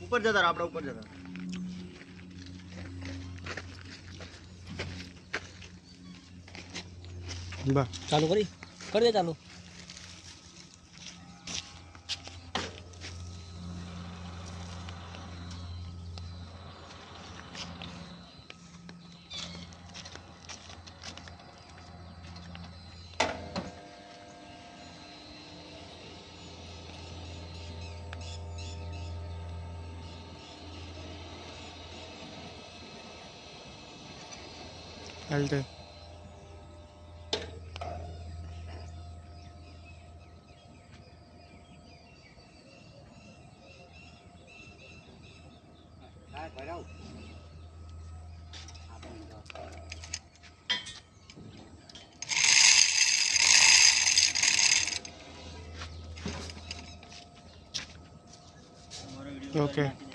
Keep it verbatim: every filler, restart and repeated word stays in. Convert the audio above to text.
ऊपर जता रहा, आपड़ा ऊपर जता बा चालू करी कर दे चालू। चलते ओके।